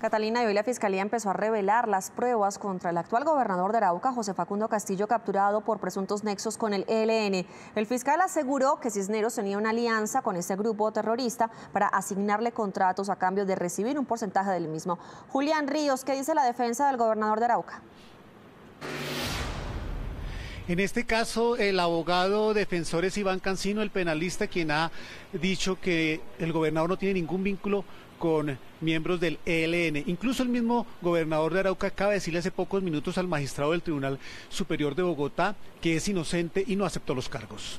Catalina, y hoy la Fiscalía empezó a revelar las pruebas contra el actual gobernador de Arauca, José Facundo Castillo, capturado por presuntos nexos con el ELN. El fiscal aseguró que Cisneros tenía una alianza con este grupo terrorista para asignarle contratos a cambio de recibir un porcentaje del mismo. Julián Ríos, ¿qué dice la defensa del gobernador de Arauca? En este caso, el abogado defensor es Iván Cancino, el penalista, quien ha dicho que el gobernador no tiene ningún vínculo con miembros del ELN. Incluso el mismo gobernador de Arauca acaba de decirle hace pocos minutos al magistrado del Tribunal Superior de Bogotá que es inocente y no aceptó los cargos.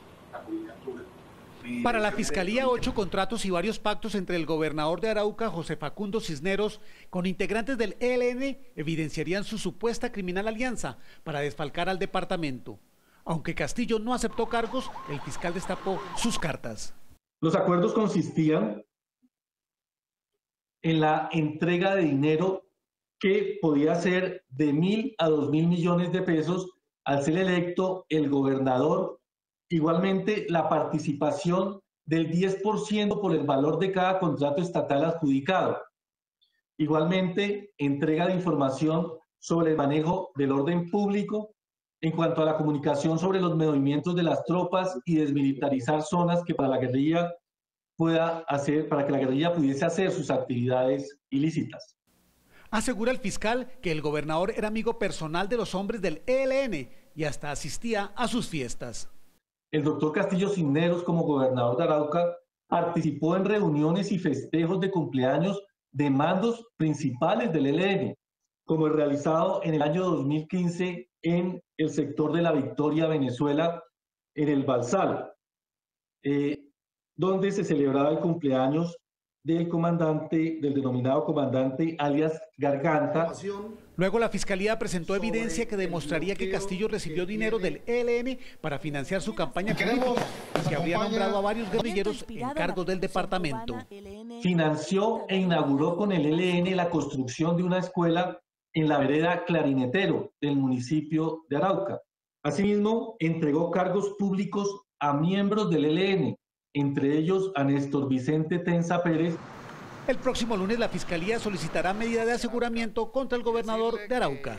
Para la Fiscalía, 8 contratos y varios pactos entre el gobernador de Arauca, José Facundo Cisneros, con integrantes del ELN, evidenciarían su supuesta criminal alianza para desfalcar al departamento. Aunque Castillo no aceptó cargos, el fiscal destapó sus cartas. Los acuerdos consistían en la entrega de dinero que podía ser de 1.000 a 2.000 millones de pesos al ser electo el gobernador. Igualmente, la participación del 10% por el valor de cada contrato estatal adjudicado. Igualmente, entrega de información sobre el manejo del orden público en cuanto a la comunicación sobre los movimientos de las tropas y desmilitarizar zonas que para la guerrilla para que la guerrilla pudiese hacer sus actividades ilícitas. Asegura el fiscal que el gobernador era amigo personal de los hombres del ELN y hasta asistía a sus fiestas. El doctor Castillo Cisneros, como gobernador de Arauca, participó en reuniones y festejos de cumpleaños de mandos principales del ELN, como el realizado en el año 2015 en el sector de La Victoria, Venezuela, en el Balsal, donde se celebraba el cumpleaños del denominado comandante alias Garganta. Luego la Fiscalía presentó evidencia que demostraría que Castillo recibió dinero del ELN para financiar su campaña política y que habría nombrado a varios guerrilleros en cargos del departamento. Financió e inauguró con el ELN la construcción de una escuela en la vereda Clarinetero del municipio de Arauca. Asimismo, entregó cargos públicos a miembros del ELN, entre ellos a Néstor Vicente Tensa Pérez. El próximo lunes la Fiscalía solicitará medida de aseguramiento contra el gobernador de Arauca.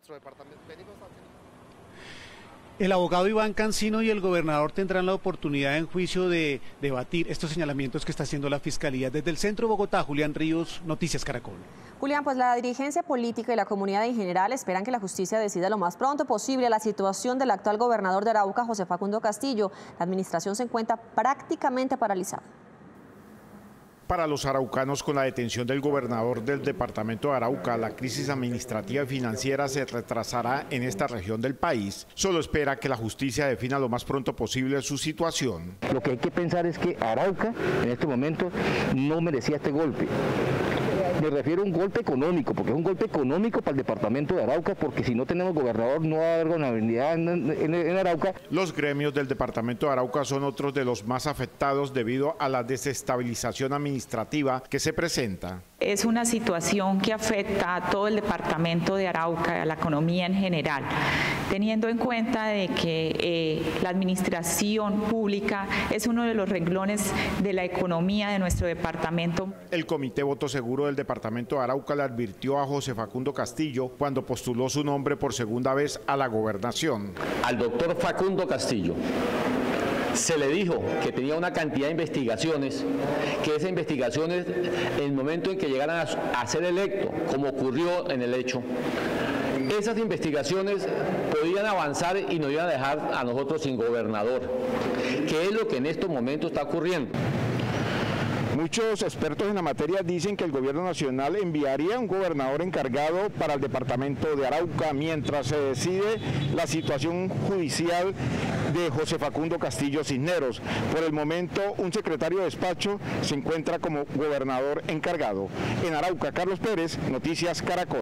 El abogado Iván Cancino y el gobernador tendrán la oportunidad en juicio de debatir estos señalamientos que está haciendo la Fiscalía. Desde el centro de Bogotá, Julián Ríos, Noticias Caracol. Julián, pues la dirigencia política y la comunidad en general esperan que la justicia decida lo más pronto posible la situación del actual gobernador de Arauca, José Facundo Castillo. La administración se encuentra prácticamente paralizada. Para los araucanos, con la detención del gobernador del departamento de Arauca, la crisis administrativa y financiera se retrasará en esta región del país. Solo espera que la justicia defina lo más pronto posible su situación. Lo que hay que pensar es que Arauca en este momento no merecía este golpe. Me refiero a un golpe económico, porque es un golpe económico para el departamento de Arauca, porque si no tenemos gobernador no va a haber gobernabilidad en Arauca. Los gremios del departamento de Arauca son otros de los más afectados debido a la desestabilización administrativa que se presenta. Es una situación que afecta a todo el departamento de Arauca, a la economía en general, teniendo en cuenta de que la administración pública es uno de los renglones de la economía de nuestro departamento. El Comité Voto Seguro del departamento de Arauca le advirtió a José Facundo Castillo cuando postuló su nombre por segunda vez a la gobernación. Al doctor Facundo Castillo se le dijo que tenía una cantidad de investigaciones, que esas investigaciones, en el momento en que llegaran a ser electo, como ocurrió en el hecho, esas investigaciones podían avanzar y nos iban a dejar a nosotros sin gobernador, que es lo que en estos momentos está ocurriendo. Muchos expertos en la materia dicen que el gobierno nacional enviaría un gobernador encargado para el departamento de Arauca mientras se decide la situación judicial de José Facundo Castillo Cisneros. Por el momento, un secretario de despacho se encuentra como gobernador encargado. En Arauca, Carlos Pérez, Noticias Caracol.